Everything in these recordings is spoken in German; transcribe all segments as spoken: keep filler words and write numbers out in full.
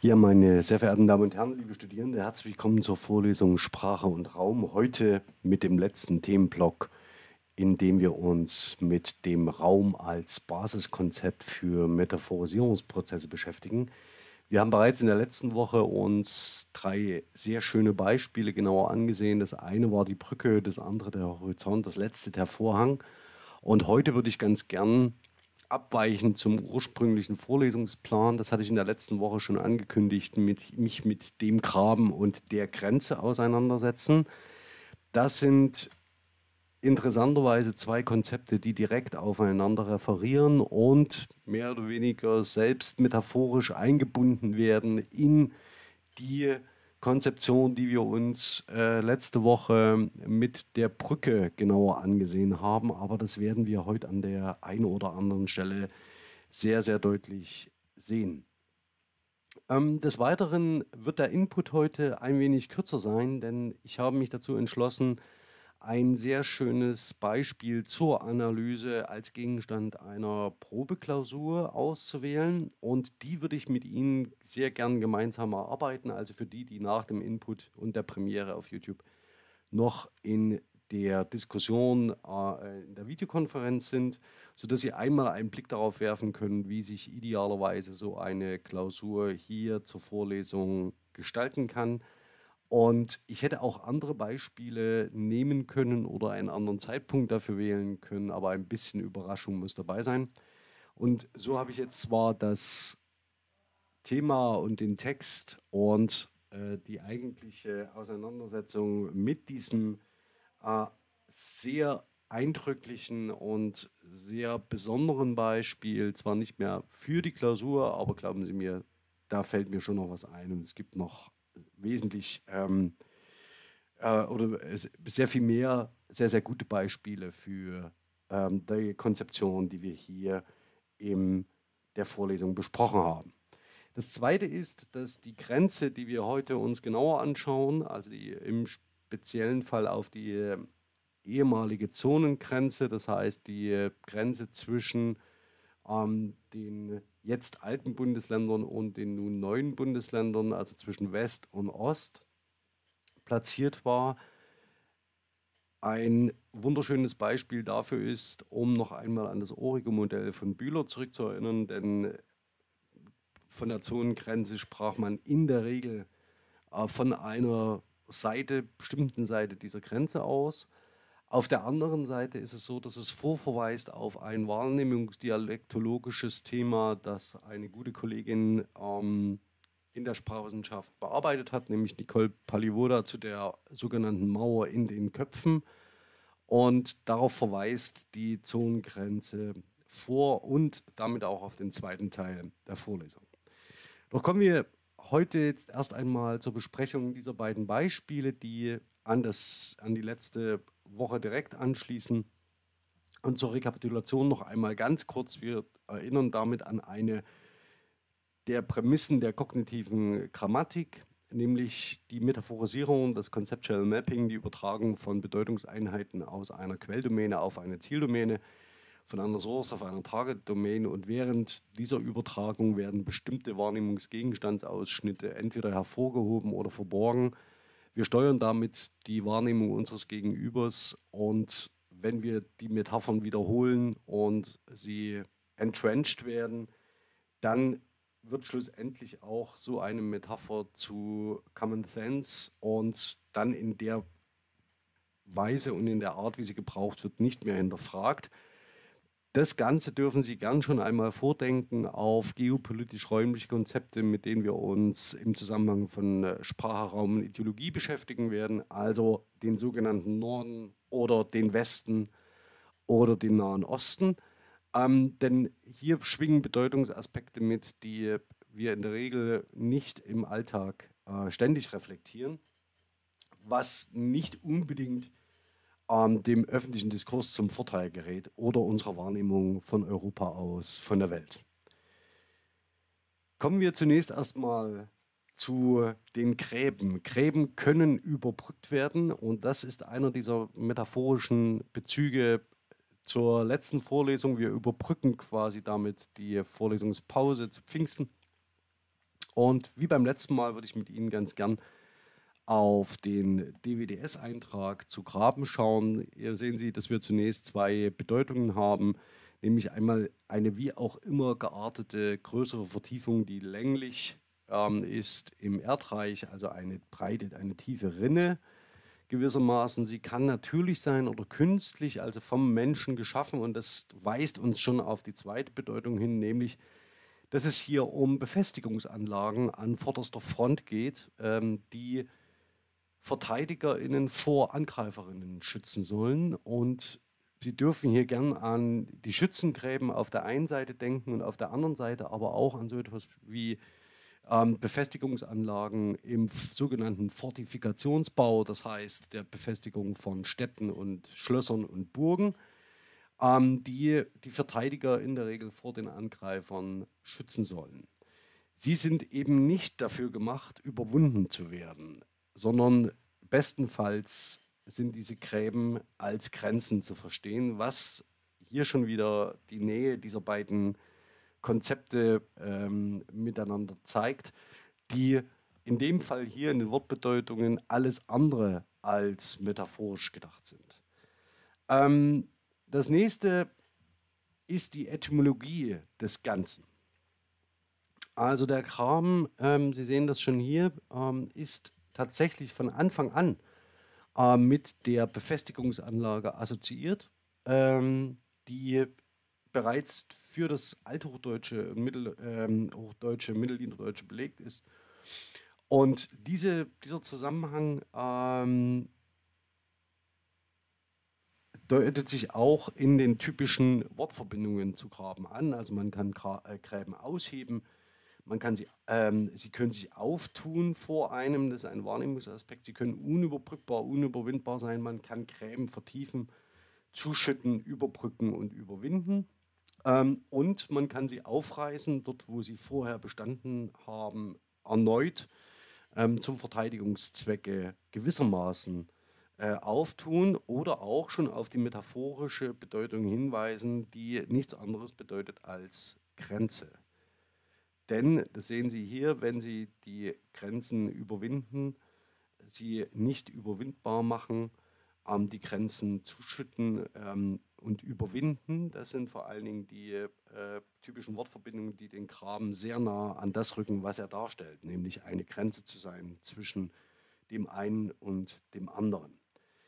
Ja, meine sehr verehrten Damen und Herren, liebe Studierende, herzlich willkommen zur Vorlesung Sprache und Raum. Heute mit dem letzten Themenblock, in dem wir uns mit dem Raum als Basiskonzept für Metaphorisierungsprozesse beschäftigen. Wir haben bereits in der letzten Woche uns drei sehr schöne Beispiele genauer angesehen. Das eine war die Brücke, das andere der Horizont, das letzte der Vorhang. Und heute würde ich ganz gern abweichend zum ursprünglichen Vorlesungsplan, das hatte ich in der letzten Woche schon angekündigt, mit, mich mit dem Graben und der Grenze auseinandersetzen. Das sind interessanterweise zwei Konzepte, die direkt aufeinander referieren und mehr oder weniger selbst metaphorisch eingebunden werden in die Konzeption, die wir uns äh, letzte Woche mit der Brücke genauer angesehen haben. Aber das werden wir heute an der einen oder anderen Stelle sehr, sehr deutlich sehen. Ähm, des Weiteren wird der Input heute ein wenig kürzer sein, denn ich habe mich dazu entschlossen, ein sehr schönes Beispiel zur Analyse als Gegenstand einer Probeklausur auszuwählen. Und die würde ich mit Ihnen sehr gern gemeinsam erarbeiten, also für die, die nach dem Input und der Premiere auf YouTube noch in der Diskussion äh, in der Videokonferenz sind, sodass Sie einmal einen Blick darauf werfen können, wie sich idealerweise so eine Klausur hier zur Vorlesung gestalten kann. Und ich hätte auch andere Beispiele nehmen können oder einen anderen Zeitpunkt dafür wählen können, aber ein bisschen Überraschung muss dabei sein. Und so habe ich jetzt zwar das Thema und den Text und äh, die eigentliche Auseinandersetzung mit diesem äh, sehr eindrücklichen und sehr besonderen Beispiel, zwar nicht mehr für die Klausur, aber glauben Sie mir, da fällt mir schon noch was ein und es gibt noch wesentlich ähm, äh, oder es- sehr viel mehr sehr, sehr gute Beispiele für ähm, die Konzeption, die wir hier in der Vorlesung besprochen haben. Das Zweite ist, dass die Grenze, die wir heute uns genauer anschauen, also die im speziellen Fall auf die äh, ehemalige Zonengrenze, das heißt die äh, Grenze zwischen ähm, den jetzt alten Bundesländern und den nun neuen Bundesländern, also zwischen West und Ost, platziert war. Ein wunderschönes Beispiel dafür ist, um noch einmal an das Origo-Modell von Bühler zurückzuerinnern, denn von der Zonengrenze sprach man in der Regel äh, von einer Seite, bestimmten Seite dieser Grenze aus. Auf der anderen Seite ist es so, dass es vorverweist auf ein wahrnehmungsdialektologisches Thema, das eine gute Kollegin ähm, in der Sprachwissenschaft bearbeitet hat, nämlich Nicole Palivoda zu der sogenannten Mauer in den Köpfen. Und darauf verweist die Zonengrenze vor und damit auch auf den zweiten Teil der Vorlesung. Doch kommen wir heute jetzt erst einmal zur Besprechung dieser beiden Beispiele, die an, das, an die letzte Woche direkt anschließen. Und zur Rekapitulation noch einmal ganz kurz. Wir erinnern damit an eine der Prämissen der kognitiven Grammatik, nämlich die Metaphorisierung, das Conceptual Mapping, die Übertragung von Bedeutungseinheiten aus einer Quelldomäne auf eine Zieldomäne, von einer Source auf einer Target-Domain, und während dieser Übertragung werden bestimmte Wahrnehmungsgegenstandsausschnitte entweder hervorgehoben oder verborgen. Wir steuern damit die Wahrnehmung unseres Gegenübers, und wenn wir die Metaphern wiederholen und sie entrenched werden, dann wird schlussendlich auch so eine Metapher zu Common Sense und dann in der Weise und in der Art, wie sie gebraucht wird, nicht mehr hinterfragt. Das Ganze dürfen Sie gern schon einmal vordenken auf geopolitisch-räumliche Konzepte, mit denen wir uns im Zusammenhang von äh, Sprache, Raum und Ideologie beschäftigen werden, also den sogenannten Norden oder den Westen oder den Nahen Osten. Ähm, denn hier schwingen Bedeutungsaspekte mit, die wir in der Regel nicht im Alltag äh, ständig reflektieren, was nicht unbedingt ähm, dem öffentlichen Diskurs zum Vorteil gerät oder unserer Wahrnehmung von Europa aus, von der Welt. Kommen wir zunächst erstmal zu den Gräben. Gräben können überbrückt werden, und das ist einer dieser metaphorischen Bezüge zur letzten Vorlesung. Wir überbrücken quasi damit die Vorlesungspause zu Pfingsten. Und wie beim letzten Mal würde ich mit Ihnen ganz gern auf den D W D S-Eintrag zu Graben schauen. Hier sehen Sie, dass wir zunächst zwei Bedeutungen haben, nämlich einmal eine wie auch immer geartete größere Vertiefung, die länglich ähm, ist im Erdreich, also eine breite, eine tiefe Rinne gewissermaßen. Sie kann natürlich sein oder künstlich, also vom Menschen geschaffen, und das weist uns schon auf die zweite Bedeutung hin, nämlich dass es hier um Befestigungsanlagen an vorderster Front geht, ähm, die VerteidigerInnen vor AngreiferInnen schützen sollen. Und Sie dürfen hier gern an die Schützengräben auf der einen Seite denken und auf der anderen Seite aber auch an so etwas wie ähm, Befestigungsanlagen im f- sogenannten Fortifikationsbau, das heißt der Befestigung von Städten und Schlössern und Burgen, ähm, die die Verteidiger in der Regel vor den Angreifern schützen sollen. Sie sind eben nicht dafür gemacht, überwunden zu werden, sondern bestenfalls sind diese Gräben als Grenzen zu verstehen, was hier schon wieder die Nähe dieser beiden Konzepte ähm, miteinander zeigt, die in dem Fall hier in den Wortbedeutungen alles andere als metaphorisch gedacht sind. Ähm, das nächste ist die Etymologie des Ganzen. Also der Kram, ähm, Sie sehen das schon hier, ähm, ist tatsächlich von Anfang an äh, mit der Befestigungsanlage assoziiert, ähm, die bereits für das Althochdeutsche und Mittel, ähm, Hochdeutsche, Mittelniederdeutsche belegt ist. Und diese, dieser Zusammenhang ähm, deutet sich auch in den typischen Wortverbindungen zu Graben an. Also man kann Gra äh, Gräben ausheben, man kann sie, ähm, sie können sich auftun vor einem, das ist ein Wahrnehmungsaspekt. Sie können unüberbrückbar, unüberwindbar sein. Man kann Gräben vertiefen, zuschütten, überbrücken und überwinden. Ähm, und man kann sie aufreißen, dort wo sie vorher bestanden haben, erneut ähm, zum Verteidigungszwecke gewissermaßen äh, auftun oder auch schon auf die metaphorische Bedeutung hinweisen, die nichts anderes bedeutet als Grenze. Denn, das sehen Sie hier, wenn Sie die Grenzen überwinden, sie nicht überwindbar machen, ähm, die Grenzen zuschütten ähm, und überwinden. Das sind vor allen Dingen die äh, typischen Wortverbindungen, die den Graben sehr nah an das rücken, was er darstellt, nämlich eine Grenze zu sein zwischen dem einen und dem anderen.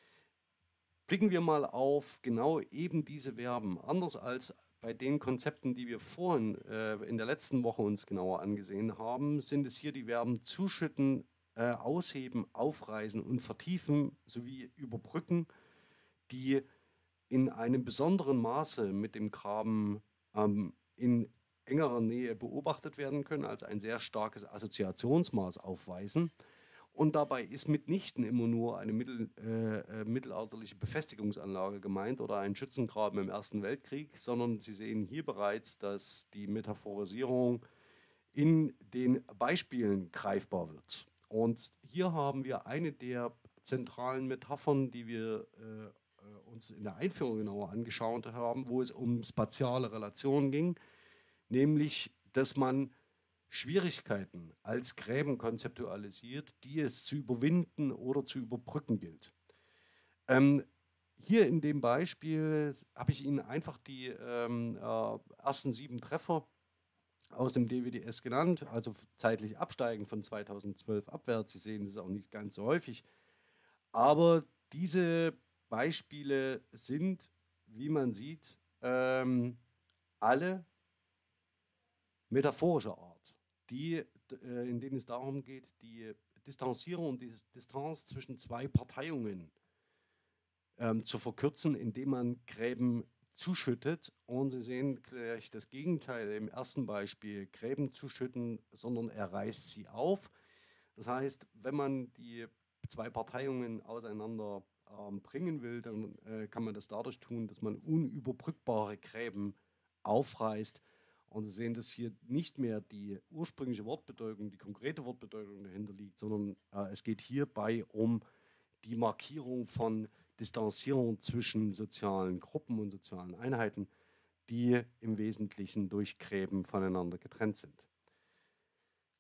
Blicken wir mal auf genau eben diese Verben. Anders als bei den Konzepten, die wir vorhin äh, in der letzten Woche uns genauer angesehen haben, sind es hier die Verben zuschütten, äh, ausheben, aufreißen und vertiefen sowie überbrücken, die in einem besonderen Maße mit dem Graben ähm, in engerer Nähe beobachtet werden können, als ein sehr starkes Assoziationsmaß aufweisen. Und dabei ist mitnichten immer nur eine mittel, äh, äh, mittelalterliche Befestigungsanlage gemeint oder ein Schützengraben im Ersten Weltkrieg, sondern Sie sehen hier bereits, dass die Metaphorisierung in den Beispielen greifbar wird. Und hier haben wir eine der zentralen Metaphern, die wir äh, äh, uns in der Einführung genauer angeschaut haben, wo es um spatiale Relationen ging, nämlich, dass man Schwierigkeiten als Gräben konzeptualisiert, die es zu überwinden oder zu überbrücken gilt. Ähm, hier in dem Beispiel habe ich Ihnen einfach die ähm, äh, ersten sieben Treffer aus dem D W D S genannt, also zeitlich absteigend von zweitausendzwölf abwärts. Sie sehen, das ist auch nicht ganz so häufig. Aber diese Beispiele sind, wie man sieht, ähm, alle metaphorischer Art, die, äh, in denen es darum geht, die Distanzierung und die Distanz zwischen zwei Parteiungen ähm, zu verkürzen, indem man Gräben zuschüttet. Und Sie sehen gleich das Gegenteil im ersten Beispiel, Gräben zuschütten, sondern er reißt sie auf. Das heißt, wenn man die zwei Parteiungen auseinander ähm, bringen will, dann äh, kann man das dadurch tun, dass man unüberbrückbare Gräben aufreißt. Und Sie sehen, dass hier nicht mehr die ursprüngliche Wortbedeutung, die konkrete Wortbedeutung dahinter liegt, sondern äh, es geht hierbei um die Markierung von Distanzierung zwischen sozialen Gruppen und sozialen Einheiten, die im Wesentlichen durch Gräben voneinander getrennt sind.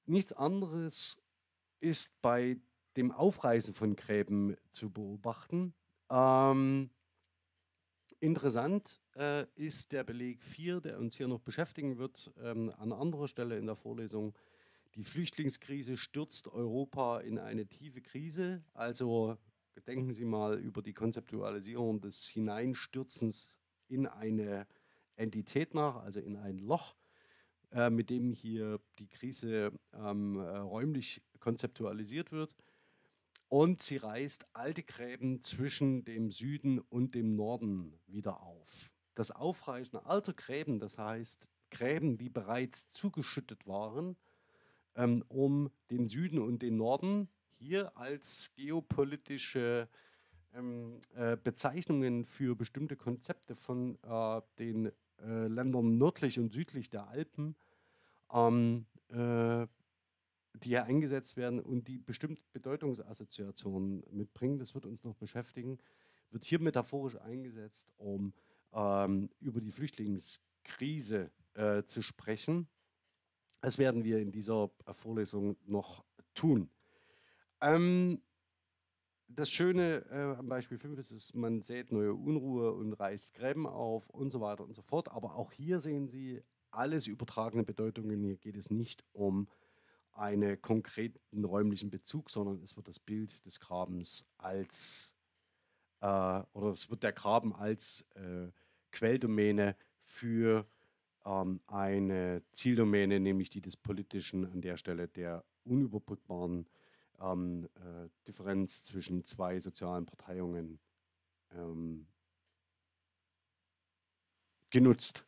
Nichts anderes ist bei dem Aufreißen von Gräben zu beobachten. Ähm, interessant äh, ist der Beleg vier, der uns hier noch beschäftigen wird, ähm, an anderer Stelle in der Vorlesung. Die Flüchtlingskrise stürzt Europa in eine tiefe Krise. Also denken Sie mal über die Konzeptualisierung des Hineinstürzens in eine Entität nach, also in ein Loch, äh, mit dem hier die Krise ähm, äh, räumlich konzeptualisiert wird. Und sie reißt alte Gräben zwischen dem Süden und dem Norden wieder auf. Das Aufreißen alter Gräben, das heißt Gräben, die bereits zugeschüttet waren, ähm, um den Süden und den Norden hier als geopolitische ähm, äh, Bezeichnungen für bestimmte Konzepte von äh, den äh, Ländern nördlich und südlich der Alpen, ähm, äh, die hier eingesetzt werden und die bestimmt Bedeutungsassoziationen mitbringen, das wird uns noch beschäftigen, wird hier metaphorisch eingesetzt, um ähm, über die Flüchtlingskrise äh, zu sprechen. Das werden wir in dieser Vorlesung noch tun. Ähm, das Schöne äh, am Beispiel fünf ist, ist, man sät neue Unruhe und reißt Gräben auf und so weiter und so fort. Aber auch hier sehen Sie alles übertragene Bedeutungen. Hier geht es nicht um einen konkreten räumlichen Bezug, sondern es wird das Bild des Grabens als, äh, oder es wird der Graben als äh, Quelldomäne für ähm, eine Zieldomäne, nämlich die des Politischen, an der Stelle der unüberbrückbaren ähm, äh, Differenz zwischen zwei sozialen Parteiungen ähm, genutzt.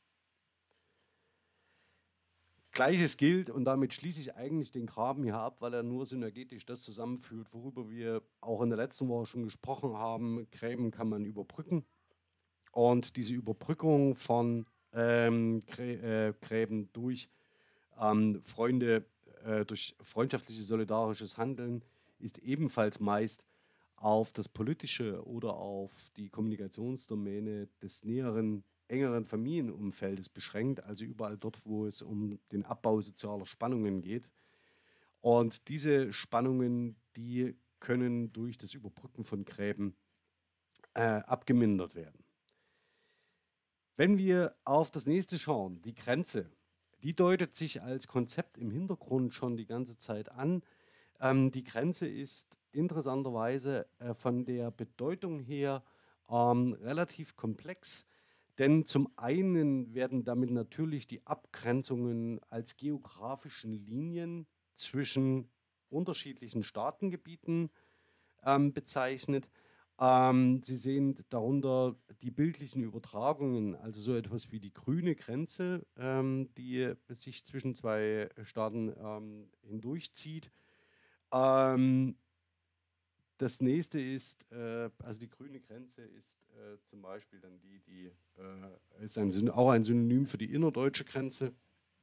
Gleiches gilt, und damit schließe ich eigentlich den Graben hier ab, weil er nur synergetisch das zusammenführt, worüber wir auch in der letzten Woche schon gesprochen haben. Gräben kann man überbrücken. Und diese Überbrückung von ähm, Grä äh, Gräben durch ähm, Freunde, äh, durch freundschaftliches, solidarisches Handeln ist ebenfalls meist auf das politische oder auf die Kommunikationsdomäne des näheren, engeren Familienumfeldes beschränkt, also überall dort, wo es um den Abbau sozialer Spannungen geht. Und diese Spannungen, die können durch das Überbrücken von Gräben äh, abgemindert werden. Wenn wir auf das nächste schauen, die Grenze, die deutet sich als Konzept im Hintergrund schon die ganze Zeit an. Ähm, die Grenze ist interessanterweise äh, von der Bedeutung her ähm, relativ komplex, denn zum einen werden damit natürlich die Abgrenzungen als geografischen Linien zwischen unterschiedlichen Staatengebieten ähm, bezeichnet. Ähm, Sie sehen darunter die bildlichen Übertragungen, also so etwas wie die grüne Grenze, ähm, die sich zwischen zwei Staaten ähm, hindurchzieht. Ähm, das nächste ist, äh, also die grüne Grenze ist äh, zum Beispiel dann die, die äh, ist ein, auch ein Synonym für die innerdeutsche Grenze.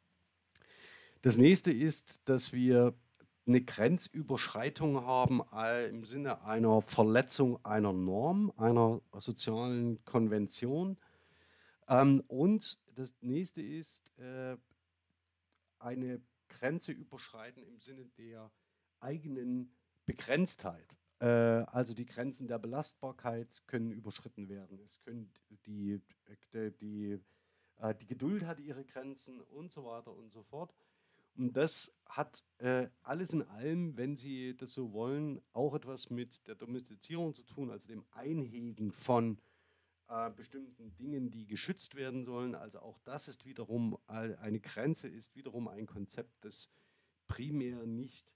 Das nächste ist, dass wir eine Grenzüberschreitung haben äh, im Sinne einer Verletzung einer Norm, einer sozialen Konvention. Ähm, und das nächste ist äh, eine Grenze überschreiten im Sinne der eigenen Begrenztheit. Äh, also die Grenzen der Belastbarkeit können überschritten werden. Es können die, die, die, äh, die Geduld hat ihre Grenzen und so weiter und so fort. Und das hat äh, alles in allem, wenn Sie das so wollen, auch etwas mit der Domestizierung zu tun, also dem Einhegen von äh, bestimmten Dingen, die geschützt werden sollen. Also auch das ist wiederum äh, eine Grenze, ist wiederum ein Konzept, das primär nicht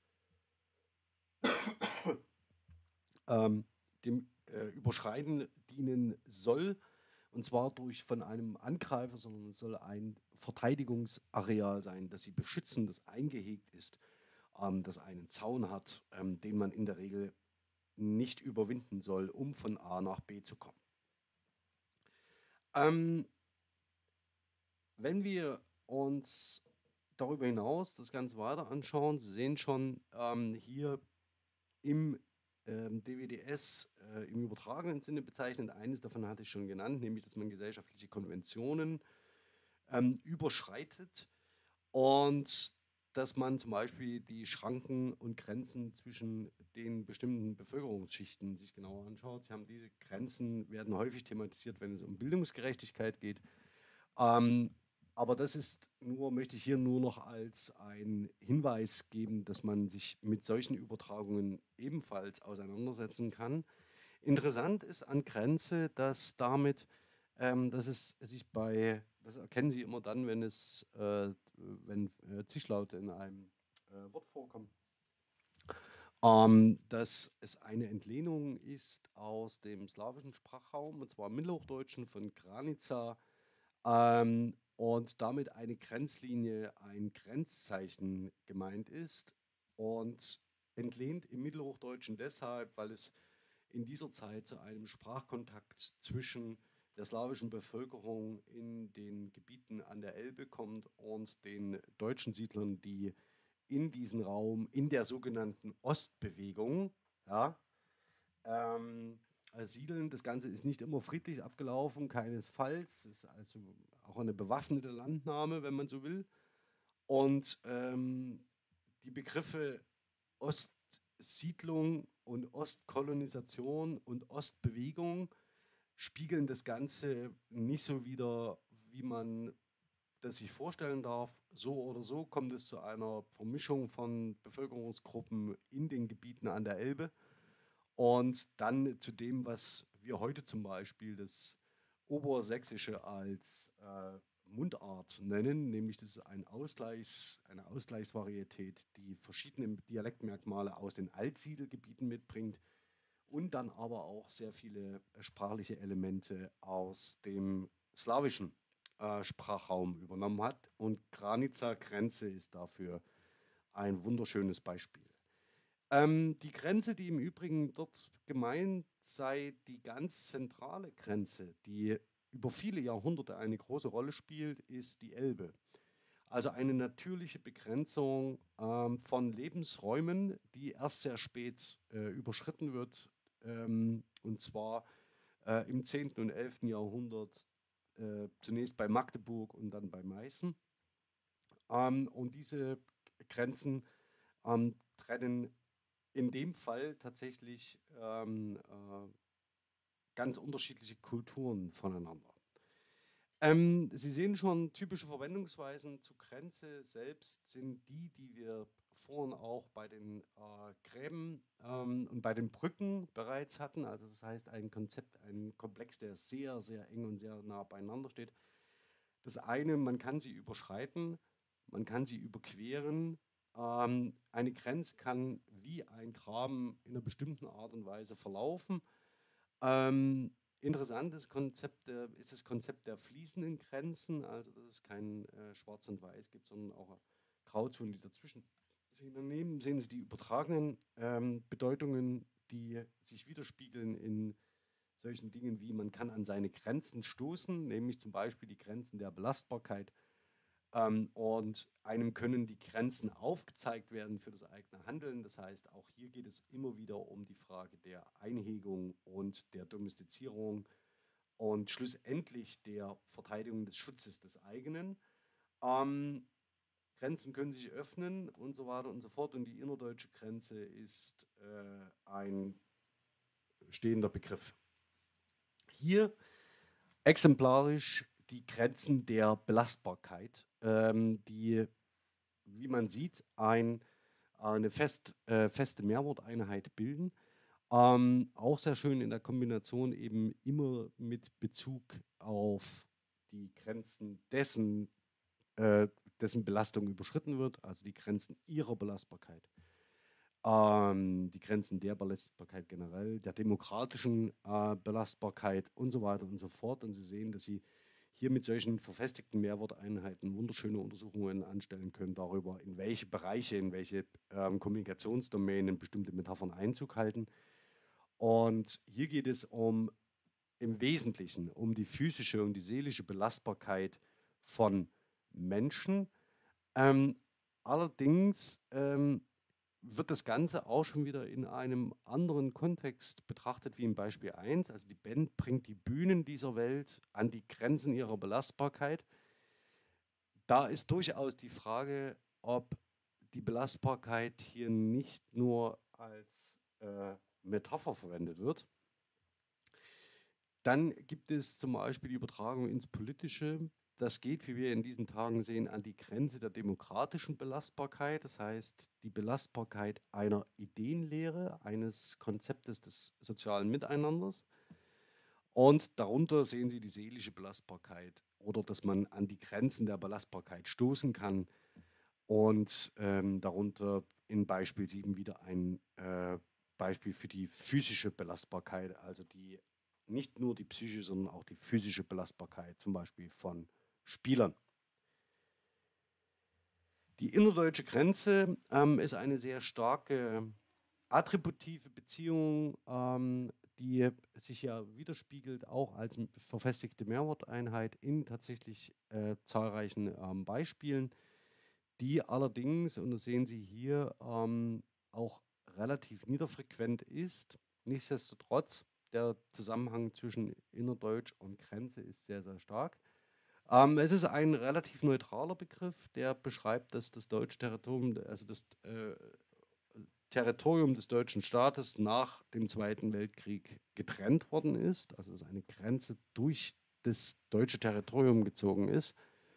ähm, dem äh, Überschreiten dienen soll, und zwar durch von einem Angreifer, sondern es soll ein Verteidigungsareal sein, das sie beschützen, das eingehegt ist, ähm, das einen Zaun hat, ähm, den man in der Regel nicht überwinden soll, um von A nach B zu kommen. Ähm, wenn wir uns darüber hinaus das Ganze weiter anschauen, Sie sehen schon ähm, hier im ähm, D W D S äh, im übertragenen Sinne bezeichnet. Eines davon hatte ich schon genannt, nämlich, dass man gesellschaftliche Konventionen ähm, überschreitet. Und dass man zum Beispiel die Schranken und Grenzen zwischen den bestimmten Bevölkerungsschichten sich genauer anschaut. Sie haben diese Grenzen, werden häufig thematisiert, wenn es um Bildungsgerechtigkeit geht. Ähm, aber das ist nur, möchte ich hier nur noch als einen Hinweis geben, dass man sich mit solchen Übertragungen ebenfalls auseinandersetzen kann. Interessant ist an Grenze, dass damit, ähm, dass es sich bei, das erkennen Sie immer dann, wenn es, äh, wenn äh, Zischlaute in einem äh, Wort vorkommen, ähm, dass es eine Entlehnung ist aus dem slawischen Sprachraum, und zwar im Mittelhochdeutschen von Granica, ähm, und damit eine Grenzlinie, ein Grenzzeichen gemeint ist und entlehnt im Mittelhochdeutschen deshalb, weil es in dieser Zeit zu einem Sprachkontakt zwischen der slawischen Bevölkerung in den Gebieten an der Elbe kommt und den deutschen Siedlern, die in diesen Raum, in der sogenannten Ostbewegung, ja, ähm, äh, siedeln. Das Ganze ist nicht immer friedlich abgelaufen, keinesfalls. Es ist also auch eine bewaffnete Landnahme, wenn man so will. Und ähm, die Begriffe Ostsiedlung und Ostkolonisation und Ostbewegung spiegeln das Ganze nicht so wider, wie man das sich vorstellen darf. So oder so kommt es zu einer Vermischung von Bevölkerungsgruppen in den Gebieten an der Elbe und dann zu dem, was wir heute zum Beispiel das Obersächsische als äh, Mundart nennen, nämlich das ist ein Ausgleichs, eine Ausgleichsvarietät, die verschiedene Dialektmerkmale aus den Altsiedelgebieten mitbringt und dann aber auch sehr viele äh, sprachliche Elemente aus dem slawischen äh, Sprachraum übernommen hat. Und Granica Grenze ist dafür ein wunderschönes Beispiel. Ähm, die Grenze, die im Übrigen dort gemeint sei, die ganz zentrale Grenze, die über viele Jahrhunderte eine große Rolle spielt, ist die Elbe. Also eine natürliche Begrenzung ähm, von Lebensräumen, die erst sehr spät äh, überschritten wird, ähm, und zwar äh, im zehnten und elften Jahrhundert, äh, zunächst bei Magdeburg und dann bei Meißen. Ähm, und diese Grenzen ähm, trennen in dem Fall tatsächlich ähm, äh, ganz unterschiedliche Kulturen voneinander. Ähm, Sie sehen schon, typische Verwendungsweisen zu Grenze selbst sind die, die wir vorhin auch bei den äh, Gräben ähm, und bei den Brücken bereits hatten. Also das heißt ein Konzept, ein Komplex, der sehr, sehr eng und sehr nah beieinander steht. Das eine, man kann sie überschreiten, man kann sie überqueren. Ähm, eine Grenze kann wie ein Graben in einer bestimmten Art und Weise verlaufen. Ähm, interessantes Konzept äh, ist das Konzept der fließenden Grenzen, also dass es kein äh, Schwarz und Weiß gibt, sondern auch Grauzonen, die dazwischen sind. Daneben sehen Sie die übertragenen ähm, Bedeutungen, die sich widerspiegeln in solchen Dingen wie man kann an seine Grenzen stoßen, nämlich zum Beispiel die Grenzen der Belastbarkeit. Ähm, und einem können die Grenzen aufgezeigt werden für das eigene Handeln. Das heißt, auch hier geht es immer wieder um die Frage der Einhegung und der Domestizierung und schlussendlich der Verteidigung des Schutzes des eigenen. Ähm, Grenzen können sich öffnen und so weiter und so fort. Und die innerdeutsche Grenze ist äh, ein stehender Begriff. Hier exemplarisch die Grenzen der Belastbarkeit, ähm, die, wie man sieht, ein, eine fest, äh, feste Mehrworteinheit bilden. Ähm, auch sehr schön in der Kombination eben immer mit Bezug auf die Grenzen dessen, äh, dessen Belastung überschritten wird, also die Grenzen ihrer Belastbarkeit, ähm, die Grenzen der Belastbarkeit generell, der demokratischen äh, Belastbarkeit und so weiter und so fort. Und Sie sehen, dass Sie hier mit solchen verfestigten Mehrworteinheiten wunderschöne Untersuchungen anstellen können darüber, in welche Bereiche, in welche ähm, Kommunikationsdomänen bestimmte Metaphern Einzug halten. Und hier geht es um im Wesentlichen um die physische und die seelische Belastbarkeit von Menschen. Ähm, allerdings ähm, wird das Ganze auch schon wieder in einem anderen Kontext betrachtet wie im Beispiel eins. Also die Band bringt die Bühnen dieser Welt an die Grenzen ihrer Belastbarkeit. Da ist durchaus die Frage, ob die Belastbarkeit hier nicht nur als äh, Metapher verwendet wird. Dann gibt es zum Beispiel die Übertragung ins Politische. Das geht, wie wir in diesen Tagen sehen, an die Grenze der demokratischen Belastbarkeit. Das heißt, die Belastbarkeit einer Ideenlehre, eines Konzeptes des sozialen Miteinanders. Und darunter sehen Sie die seelische Belastbarkeit oder dass man an die Grenzen der Belastbarkeit stoßen kann. Und ähm, darunter in Beispiel sieben wieder ein äh, Beispiel für die physische Belastbarkeit, also die nicht nur die Psyche, sondern auch die physische Belastbarkeit, zum Beispiel von Spielern. Die innerdeutsche Grenze ähm, ist eine sehr starke attributive Beziehung, ähm, die sich ja widerspiegelt, auch als verfestigte Mehrworteinheit in tatsächlich äh, zahlreichen ähm, Beispielen, die allerdings, und das sehen Sie hier, ähm, auch relativ niederfrequent ist. Nichtsdestotrotz, der Zusammenhang zwischen Innerdeutsch und Grenze ist sehr, sehr stark. Ähm, es ist ein relativ neutraler Begriff, der beschreibt, dass das deutsche Territorium, also das äh, Territorium des deutschen Staates nach dem Zweiten Weltkrieg getrennt worden ist, also dass eine Grenze durch das deutsche Territorium gezogen ist.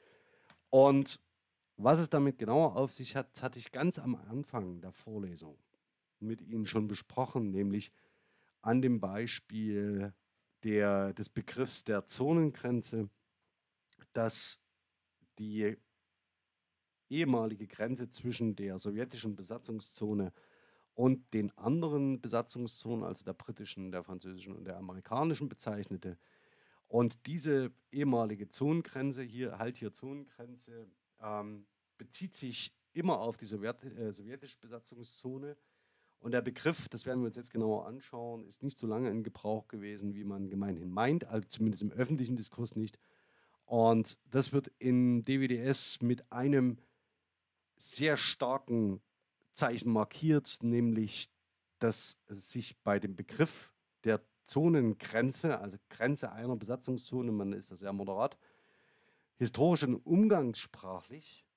Und was es damit genauer auf sich hat, hatte ich ganz am Anfang der Vorlesung mit Ihnen schon besprochen, nämlich an dem Beispiel der, des Begriffs der Zonengrenze, dass die ehemalige Grenze zwischen der sowjetischen Besatzungszone und den anderen Besatzungszonen, also der britischen, der französischen und der amerikanischen bezeichnete. Und diese ehemalige Zonengrenze, hier halt hier Zonengrenze, ähm, bezieht sich immer auf die Sowjet, äh, sowjetische Besatzungszone. Und der Begriff, das werden wir uns jetzt genauer anschauen, ist nicht so lange in Gebrauch gewesen, wie man gemeinhin meint, also zumindest im öffentlichen Diskurs nicht. Und das wird in D W D S mit einem sehr starken Zeichen markiert, nämlich dass es sich bei dem Begriff der Zonengrenze, also Grenze einer Besatzungszone, man ist da sehr moderat, historisch und umgangssprachlich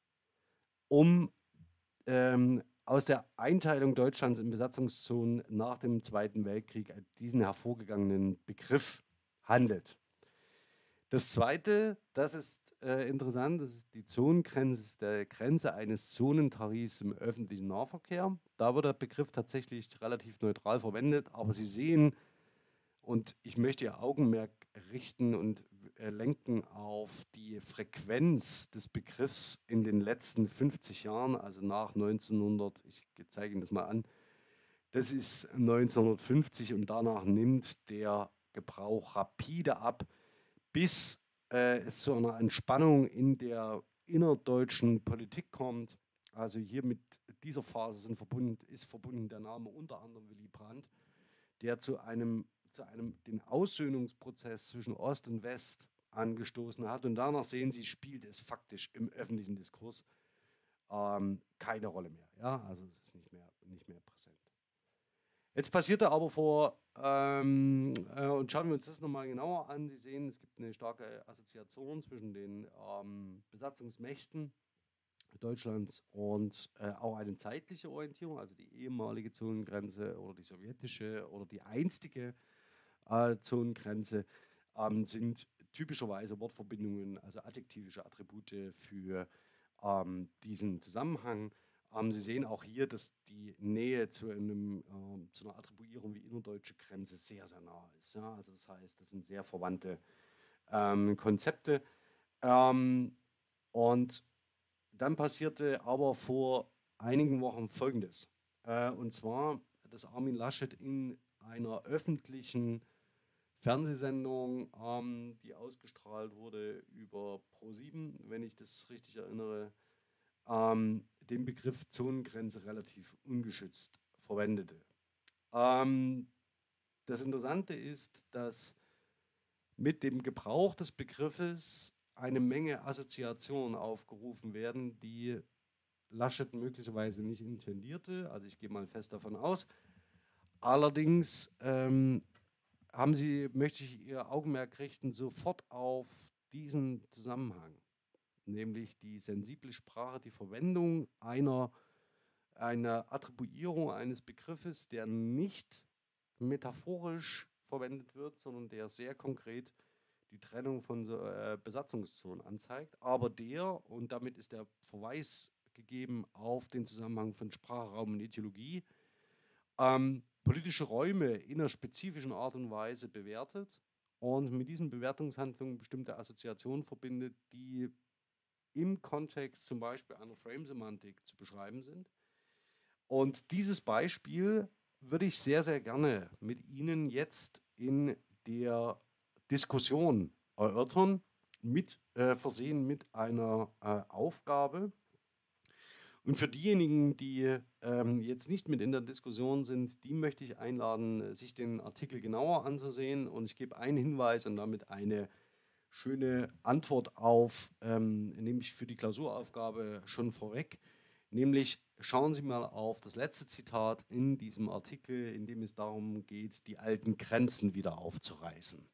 um ähm, aus der Einteilung Deutschlands in Besatzungszonen nach dem Zweiten Weltkrieg diesen hervorgegangenen Begriff handelt. Das Zweite, das ist äh, interessant, das ist die Zonengrenze, das ist der Grenze eines Zonentarifs im öffentlichen Nahverkehr. Da wird der Begriff tatsächlich relativ neutral verwendet, aber Sie sehen, und ich möchte Ihr Augenmerk richten und äh, lenken auf die Frequenz des Begriffs in den letzten fünfzig Jahren, also nach neunzehnhundert, ich zeige Ihnen das mal an, das ist neunzehnhundertfünfzig und danach nimmt der Gebrauch rapide ab, bis äh, es zu einer Entspannung in der innerdeutschen Politik kommt. Also hier mit dieser Phase sind verbunden, ist verbunden der Name unter anderem Willy Brandt, der zu einem, zu einem den Aussöhnungsprozess zwischen Ost und West angestoßen hat. Und danach sehen Sie, spielt es faktisch im öffentlichen Diskurs ähm, keine Rolle mehr. Ja? Also es ist nicht mehr, nicht mehr präsent. Jetzt passierte aber vor, ähm, äh, und schauen wir uns das nochmal genauer an. Sie sehen, es gibt eine starke Assoziation zwischen den ähm, Besatzungsmächten Deutschlands und äh, auch eine zeitliche Orientierung, also die ehemalige Zonengrenze oder die sowjetische oder die einstige äh, Zonengrenze ähm, sind typischerweise Wortverbindungen, also adjektivische Attribute für ähm, diesen Zusammenhang. Ähm, Sie sehen auch hier, dass die Nähe zu, einem, ähm, zu einer Attribuierung wie innerdeutsche Grenze sehr, sehr nah ist. Ja? Also das heißt, das sind sehr verwandte ähm, Konzepte. Ähm, und dann passierte aber vor einigen Wochen Folgendes. Äh, und zwar, dass Armin Laschet in einer öffentlichen Fernsehsendung, ähm, die ausgestrahlt wurde über ProSieben, wenn ich das richtig erinnere, ähm, den Begriff Zonengrenze relativ ungeschützt verwendete. Ähm, das Interessante ist, dass mit dem Gebrauch des Begriffes eine Menge Assoziationen aufgerufen werden, die Laschet möglicherweise nicht intendierte. Also ich gehe mal fest davon aus. Allerdings ähm, haben Sie, möchte ich Ihr Augenmerk richten sofort auf diesen Zusammenhang. nämlich die sensible Sprache, die Verwendung einer, einer Attribuierung eines Begriffes, der nicht metaphorisch verwendet wird, sondern der sehr konkret die Trennung von so, äh, Besatzungszonen anzeigt, aber der, und damit ist der Verweis gegeben auf den Zusammenhang von Sprache, Raum und Ideologie, ähm, politische Räume in einer spezifischen Art und Weise bewertet und mit diesen Bewertungshandlungen bestimmte Assoziationen verbindet, die im Kontext zum Beispiel einer Frame-Semantik zu beschreiben sind. Und dieses Beispiel würde ich sehr, sehr gerne mit Ihnen jetzt in der Diskussion erörtern, mit äh, versehen mit einer äh, Aufgabe. Und für diejenigen, die ähm, jetzt nicht mit in der Diskussion sind, die möchte ich einladen, sich den Artikel genauer anzusehen. Und ich gebe einen Hinweis und damit eine schöne Antwort auf, ähm, nämlich für die Klausuraufgabe schon vorweg. Nämlich schauen Sie mal auf das letzte Zitat in diesem Artikel, in dem es darum geht, die alten Grenzen wieder aufzureißen.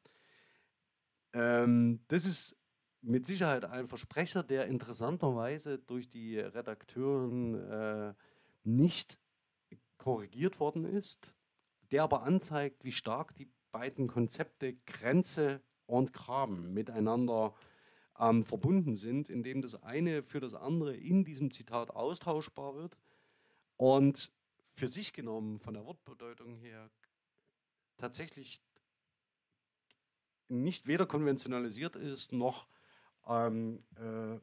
Ähm, das ist mit Sicherheit ein Versprecher, der interessanterweise durch die Redakteuren äh, nicht korrigiert worden ist, der aber anzeigt, wie stark die beiden Konzepte Grenze und Graben miteinander ähm, verbunden sind, indem das eine für das andere in diesem Zitat austauschbar wird und für sich genommen von der Wortbedeutung her tatsächlich nicht weder konventionalisiert ist, noch ähm, äh,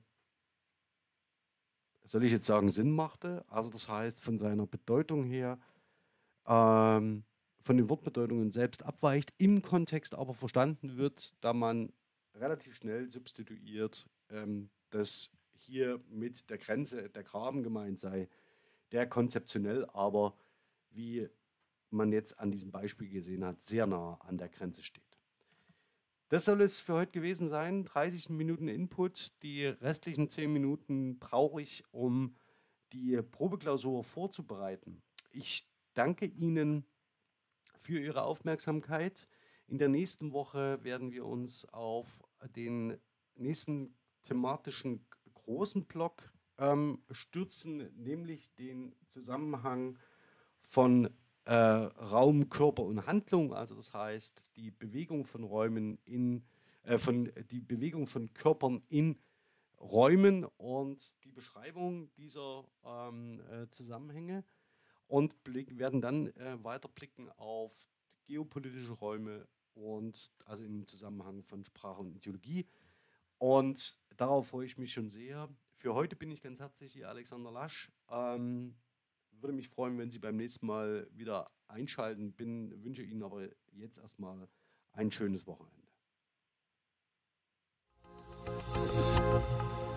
soll ich jetzt sagen, Sinn machte. Also das heißt, von seiner Bedeutung her, ähm, von den Wortbedeutungen selbst abweicht, im Kontext aber verstanden wird, da man relativ schnell substituiert, ähm, dass hier mit der Grenze der Graben gemeint sei, der konzeptionell aber, wie man jetzt an diesem Beispiel gesehen hat, sehr nah an der Grenze steht. Das soll es für heute gewesen sein. dreißig Minuten Input. Die restlichen zehn Minuten brauche ich, um die Probeklausur vorzubereiten. Ich danke Ihnen für Ihre Aufmerksamkeit. In der nächsten Woche werden wir uns auf den nächsten thematischen großen Block ähm, stürzen, nämlich den Zusammenhang von äh, Raum, Körper und Handlung, also das heißt die Bewegung von Räumen in, äh, von, die Bewegung von Körpern in Räumen und die Beschreibung dieser ähm, äh, Zusammenhänge und blick, werden dann äh, weiter blicken auf geopolitische Räume und also im Zusammenhang von Sprache und Ideologie. Und darauf freue ich mich schon sehr. Für heute bin ich ganz herzlich Ihr Alexander Lasch. Ähm, würde mich freuen, wenn Sie beim nächsten Mal wieder einschalten. Bin, wünsche Ihnen aber jetzt erstmal ein schönes Wochenende.